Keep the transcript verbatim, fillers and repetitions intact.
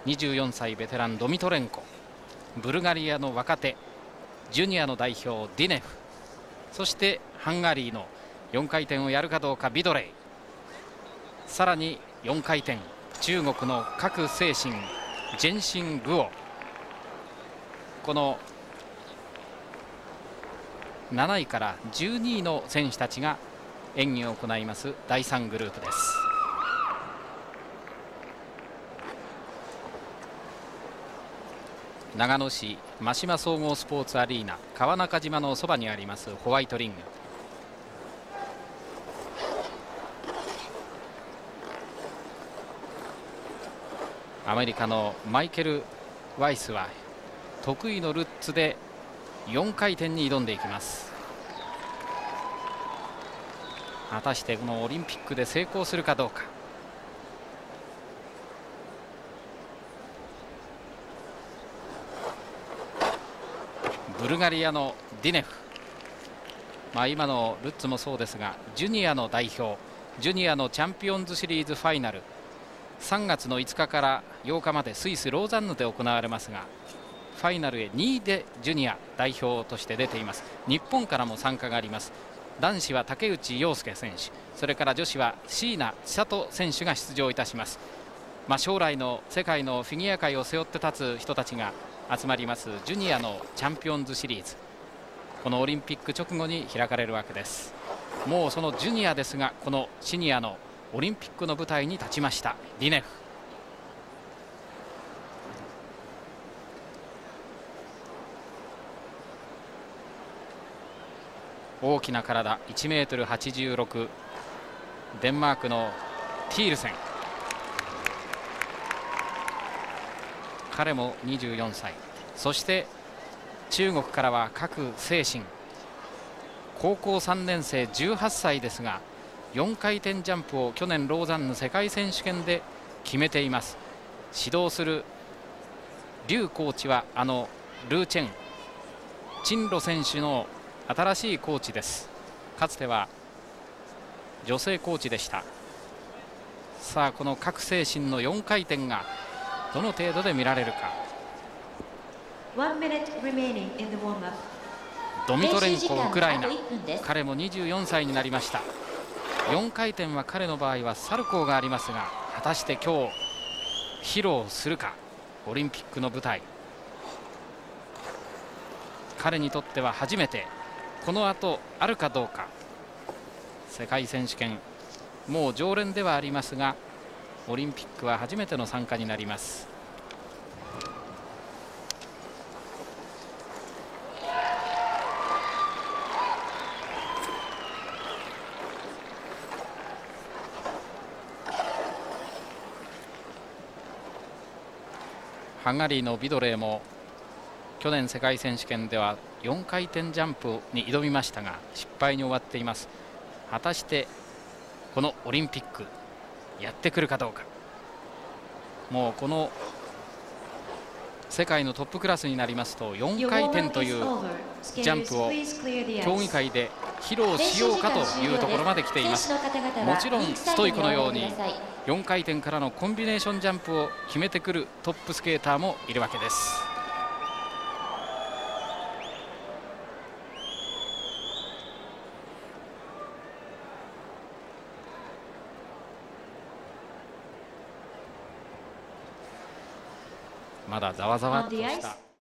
にじゅうよんさいベテランドミトレンコ、ブルガリアの若手ジュニアの代表ディネフ、そしてハンガリーのよんかいてんをやるかどうかビドレイ、さらによんかいてん中国の郭清新、ジェンシン・グオ、このなないからじゅうにいの選手たちが演技を行いますだいさんグループです。長野市真島総合スポーツアリーナ川中島のそばにありますホワイトリング。アメリカのマイケル・ワイスは得意のルッツでよんかいてんに挑んでいきます。果たしてこのオリンピックで成功するかどうか。ブルガリアのディネフ、まあ、今のルッツもそうですがジュニアの代表、ジュニアのチャンピオンズシリーズファイナル、さんがつのいつかからようかまでスイス・ローザンヌで行われますが、ファイナルへにいでジュニア代表として出ています。日本からも参加があります。男子は竹内陽介選手、それから女子は椎名千里選手が出場いたします。まあ、将来の世界のフィギュア界を背負って立つ人たちが集まりますジュニアのチャンピオンズシリーズ、このオリンピック直後に開かれるわけです。もうそのジュニアですが、このシニアのオリンピックの舞台に立ちましたディネフ。大きな体、いちメートルはちじゅうろく、デンマークのティールセン、彼もにじゅうよんさい、そして中国からは郭清新、高校さんねんせいじゅうはっさいですがよんかいてんジャンプを去年ローザンヌ世界選手権で決めています。指導する劉コーチはあのルーチェン・チンロ選手の新しいコーチです。かつては女性コーチでした。さあこの郭清新のよんかいてんがどの程度で見られるか。ドミトレンコ、ウクライナ、彼もにじゅうよんさいになりました。よんかいてんは彼の場合はサルコーがありますが、果たして今日披露するか。オリンピックの舞台、彼にとっては初めて、この後あるかどうか。世界選手権もう常連ではありますがオリンピックは初めての参加になります。ハンガリーのビドレーも去年世界選手権ではよんかいてんジャンプに挑みましたが失敗に終わっています。果たしてこのオリンピックやってくるかどうか。もうこの世界のトップクラスになりますとよんかいてんというジャンプを競技会で披露しようかというところまで来ています。もちろんストイコのようによんかいてんからのコンビネーションジャンプを決めてくるトップスケーターもいるわけです。まだざわざわっとした